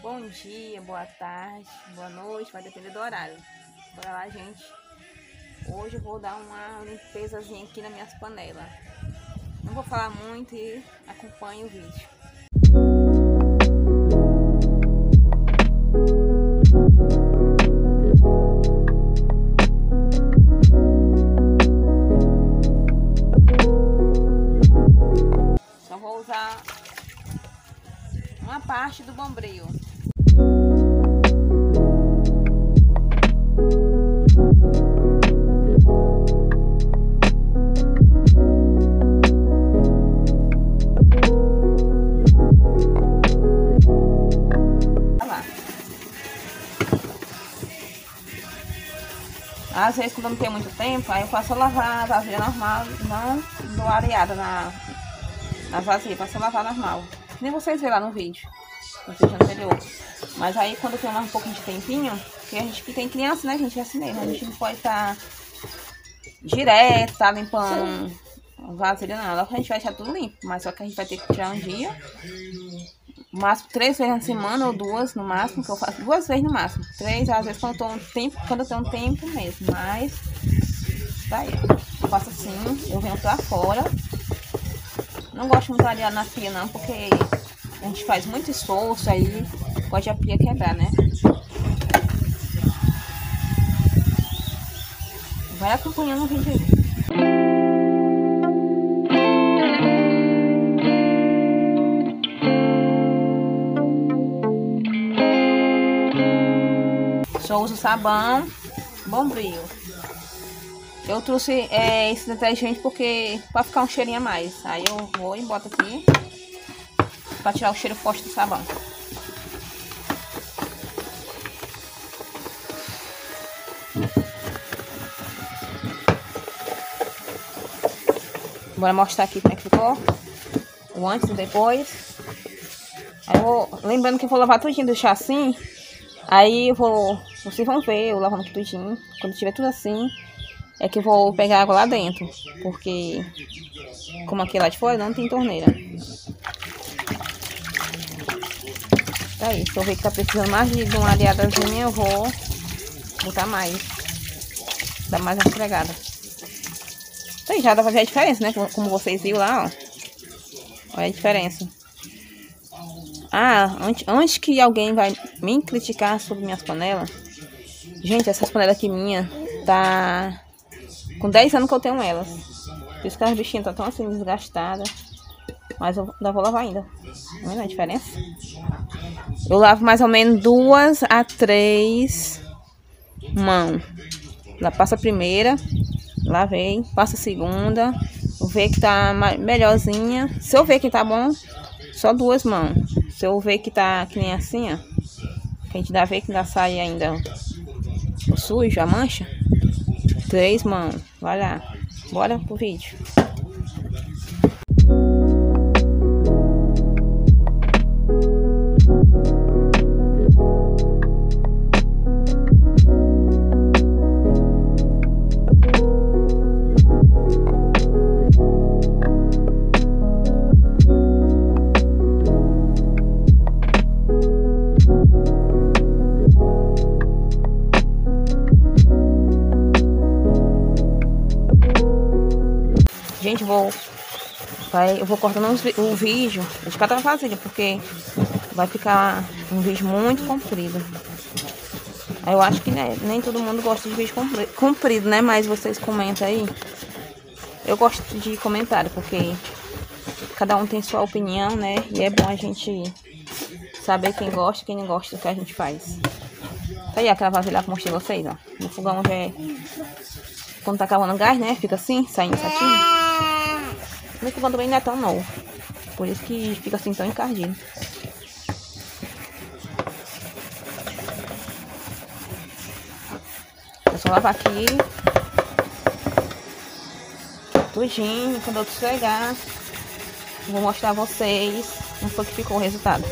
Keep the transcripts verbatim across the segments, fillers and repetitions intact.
Bom dia, boa tarde, boa noite, vai depender do horário. Bora lá, gente. Hoje eu vou dar uma limpezazinha aqui nas minhas panelas. Não vou falar muito e acompanhe o vídeo. Só vou usar uma parte do bombril. Às vezes, quando não tem muito tempo, aí eu faço lavar a vasilha normal, não dou areada na, na vasilha, faço lavar normal. Que nem vocês verem lá no vídeo, no vídeo anterior. Mas aí, quando tem mais um pouquinho de tempinho, porque a gente que tem criança, né, gente, é assim mesmo, a gente não pode estar direto, tá limpando a vasilha, não. Logo a gente vai deixar tudo limpo, mas só que a gente vai ter que tirar um dia. Máximo três vezes na semana ou duas no máximo, que eu faço duas vezes no máximo. Três, às vezes quando eu tô um tempo, quando eu tenho um tempo mesmo. Mas daí eu faço assim, eu venho pra fora. Não gosto muito de arear na pia não, porque a gente faz muito esforço aí, pode a pia quebrar, né? Vai acompanhando o vídeo aí. Só uso sabão, bombril. Eu trouxe é, esse detergente porque para ficar um cheirinho a mais. Aí eu vou e boto aqui para tirar o cheiro forte do sabão. Bora mostrar aqui como é que ficou o antes e depois. Aí eu vou, lembrando que eu vou lavar tudinho, deixar assim. Aí eu vou, vocês vão ver eu lavando aqui tudinho. Quando tiver tudo assim, é que eu vou pegar água lá dentro. Porque, como aqui lá de fora, não tem torneira. Aí, se eu ver que tá precisando mais de uma areadazinha, eu vou botar mais. Dar mais uma esfregada. Aí já dá pra ver a diferença, né? Como vocês viram lá, ó. Olha a diferença. Ah, antes, antes que alguém vai me criticar sobre minhas panelas. Gente, essas panelas aqui minha tá com dez anos que eu tenho elas. Por isso que as bichinhas estão tão assim desgastadas. Mas eu ainda vou lavar ainda. Tá vendo a diferença? Eu lavo mais ou menos duas a três mãos. Lá passa a primeira, lavei, passa a segunda. Vou ver que tá melhorzinha. Se eu ver que tá bom, só duas mãos. Se eu ver que tá que nem assim, ó, que a gente dá ver que ainda sai ainda o sujo, a mancha, três mãos. Vai lá, bora pro vídeo. Gente, vou, vai, eu vou cortando os, o vídeo de cada vasilha, porque vai ficar um vídeo muito comprido. Aí eu acho que né, nem todo mundo gosta de vídeo comprido, né? Mas vocês comentam aí. Eu gosto de comentário, porque cada um tem sua opinião, né? E é bom a gente saber quem gosta e quem não gosta do que a gente faz. Tá aí aquela vasilha que eu mostrei vocês, ó. No fogão já é... Quando tá acabando o gás, né? Fica assim, saindo certinho. No fogão também não é tão novo. Por isso que fica assim tão encardido. É só lavar aqui. Tudinho. Quando eu esfregar, vou mostrar a vocês como foi que ficou o resultado.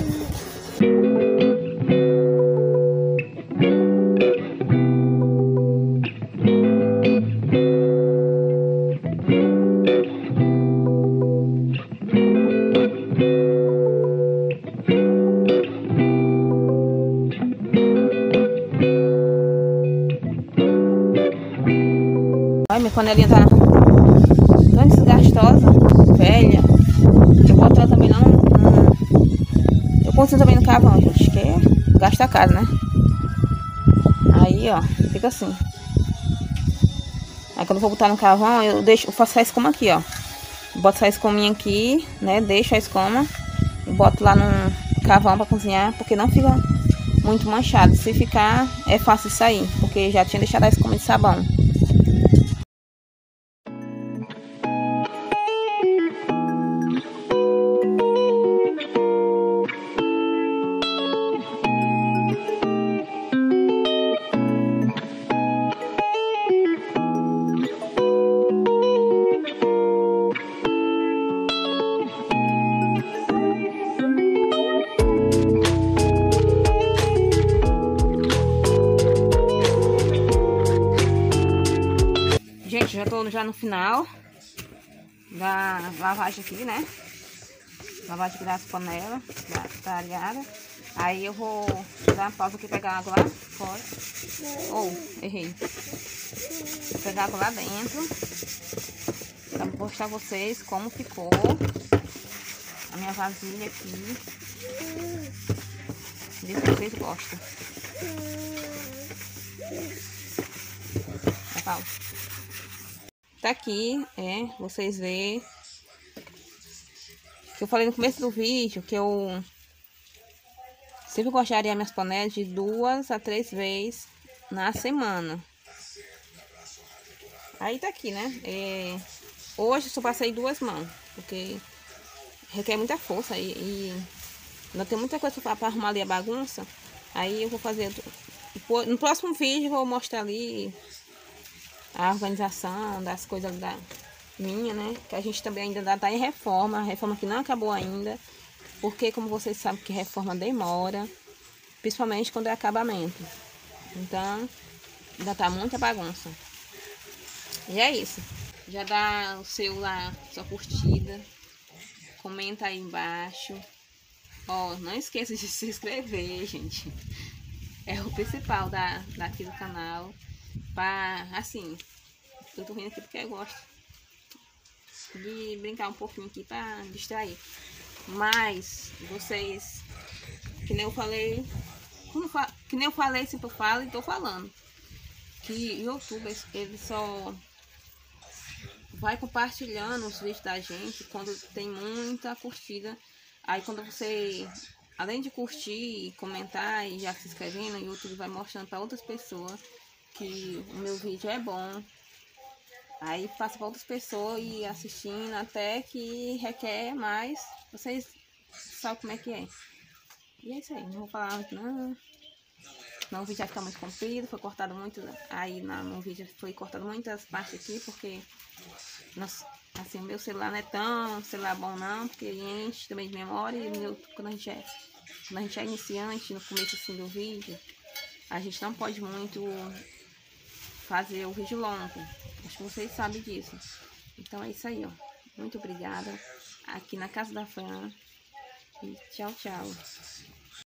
Olha, minha panelinha tá tão desgastosa, velha. Eu boto ela também não... Hum, eu continuo também no carvão, gente, que gasta caro, né? Aí, ó, fica assim. Aí quando eu vou botar no carvão, eu deixo, eu faço a escoma aqui, ó. Boto essa escominha aqui, né? Deixo a escoma e boto lá no carvão pra cozinhar, porque não fica muito manchado. Se ficar, é fácil de sair, porque já tinha deixado a escoma de sabão. Gente, já tô já no final da lavagem aqui, né? Lavagem aqui das panelas, da, da areada. Aí eu vou dar uma pausa aqui e pegar água lá fora. Ou, oh, errei. Vou pegar água lá dentro pra mostrar a vocês como ficou a minha vasilha aqui. Ver se vocês gostam. Pausa. Tá aqui, é, vocês verem que eu falei no começo do vídeo que eu sempre gosto de arear minhas panelas de duas a três vezes na semana. Aí tá aqui, né? É, hoje eu só passei duas mãos, porque requer muita força e, e não tem muita coisa para arrumar ali a bagunça. Aí eu vou fazer no próximo vídeo, eu vou mostrar ali a organização das coisas da minha, né? Que a gente também ainda tá em reforma, a reforma que não acabou ainda, porque como vocês sabem que reforma demora, principalmente quando é acabamento. Então, ainda tá muita bagunça. E é isso. Já dá o seu lá, sua curtida, comenta aí embaixo. Ó, não esqueça de se inscrever, gente. É o principal da, daqui do canal. Pra, assim, eu tô rindo aqui porque eu gosto de brincar um pouquinho aqui pra distrair. Mas, vocês, que nem eu falei, como fa que nem eu falei, sempre eu falo e tô falando. Que YouTube, ele só vai compartilhando os vídeos da gente quando tem muita curtida. Aí quando você, além de curtir e comentar e já se inscrevendo, o YouTube vai mostrando para outras pessoas que o meu vídeo é bom. Aí passa para outras pessoas e assistindo até que requer mais. Vocês sabem como é que é. E é isso aí, não vou falar muito não. Senão o vídeo vai ficar muito comprido, foi cortado muito. Aí na, no vídeo foi cortado muitas partes aqui, porque nossa, assim, o meu celular não é tão celular bom não, porque enche também de memória. E meu, quando, a gente é, quando a gente é iniciante, no começo assim do vídeo, a gente não pode muito fazer o vídeo longo. Acho que vocês sabem disso. Então é isso aí, ó. Muito obrigada. Aqui na casa da Fran. E tchau, tchau.